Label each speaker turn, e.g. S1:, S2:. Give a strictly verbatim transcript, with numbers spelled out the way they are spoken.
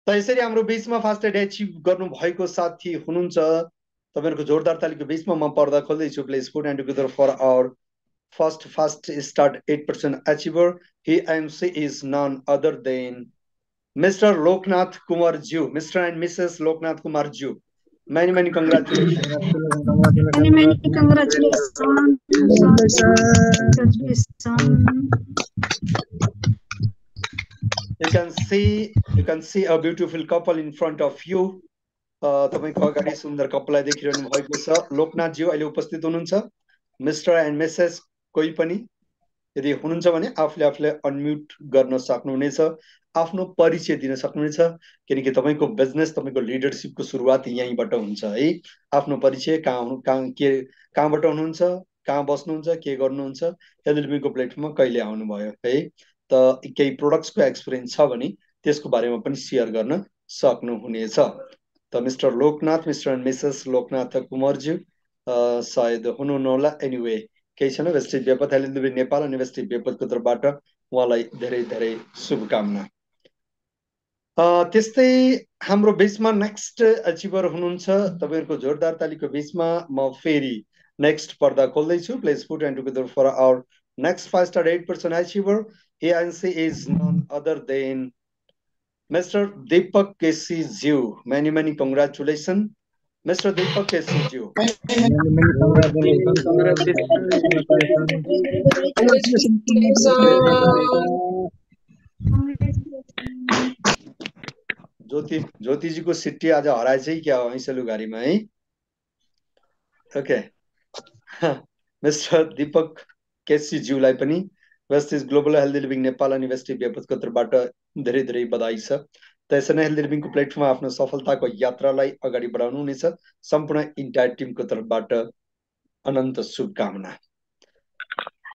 S1: यसरी हाम्रो बीचमा फास्ट एड एचिभ गर्नु भएको साथी हुनुहुन्छ तपाईहरुको जोरदार तालीको बीचमा म पर्दा खोल्दै छु please put and together for our first fast start eight percent achiever. He M C is none other than Mister Loknath Kumar Ju, Mister and Missus Loknath Kumar Ju. Many many congratulations.
S2: Many many congratulations.
S1: You can see you can see a beautiful couple in front of you. तपाईको अगाडि सुन्दर कपललाई देखिरहनु भएको छ लोकनाथ ज्यू अहिले उपस्थित हुनुहुन्छ मिस्टर एन्ड मिसेस कोही पनि यदि हुनुहुन्छ भने आफूले आफूले अनम्युट गर्न सक्नुहुनेछ आफ्नो परिचय दिन सक्नुहुनेछ किनकि तपाईको बिजनेस तपाईको लिडरशिपको सुरुवात यहीँबाट हुन्छ है आफ्नो परिचय कहाँ कहाँ के कहाँबाट हुनुहुन्छ कहाँ बस्नुहुन्छ के गर्नुहुन्छ एलएलबी को प्लेटफर्ममा कहिले आउनु भयो है त केही प्रोडक्ट्सको एक्सपिरियन्स छ भने त्यसको बारेमा पनि शेयर गर्न सक्नुहुनेछ त Mr Loknath Mr and Mrs Loknath कुमारजी सायद हुनुहुन्न होला एनीवे केही छैन वेस्टेज जयपथ एलएलबी नेपाल अनि वेस्टेज जयपथको तर्फबाट उहाँलाई धेरै धेरै शुभकामना त्यस्तै हाम्रो बीचमा नेक्स्ट अचिभर हुनुहुन्छ तपाईहरुको जोरदार तालीको बीचमा म फेरि नेक्स्ट पर्दा खोल्दै छु please put and together for our next fast eight eight percent achiever. A N C is none other than Mister Deepak Kesi Ju. Many many congratulations, Mister Deepak Kesi Ju.
S3: Many many congratulations.
S1: Jyoti Jyoti ji को सिट्टी आज हराएछ है क्या ऐसलु गाडीमा है okay Mr Deepak KC ज्यूलाई पनि Vestige global healthy living Nepal अनि वेस्टिज जयपथको तर्फबाट धेरै धेरै बधाई छ त यसरी नै हेल्दी लिभिङको प्लेटफर्ममा आफ्नो सफलताको यात्रालाई अगाडि बढाउनु हुनेछ सम्पूर्ण इन्टायर टिमको तर्फबाट अनन्त शुभकामना।